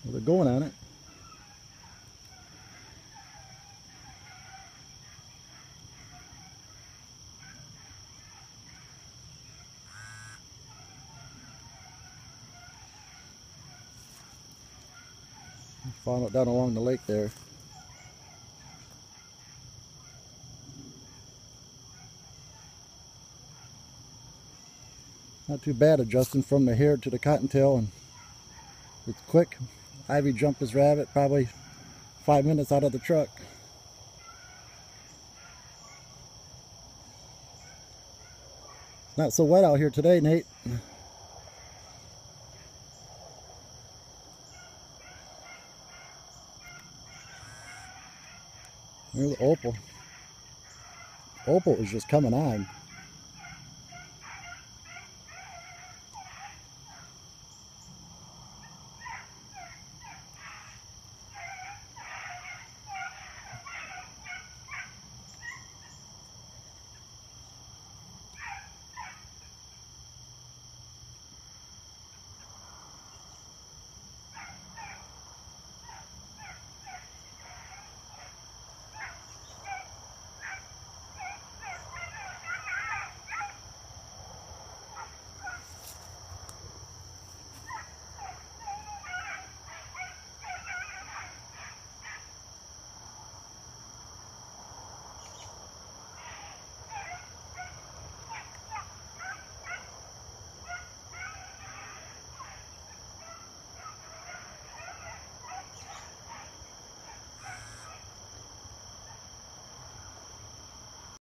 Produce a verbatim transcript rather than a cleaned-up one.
Well, they're going on it. Found it down along the lake there. Not too bad adjusting from the hare to the cottontail, and it's quick. Ivy jumped his rabbit probably five minutes out of the truck. Not so wet out here today, Nate. There's the opal. Opal is just coming on.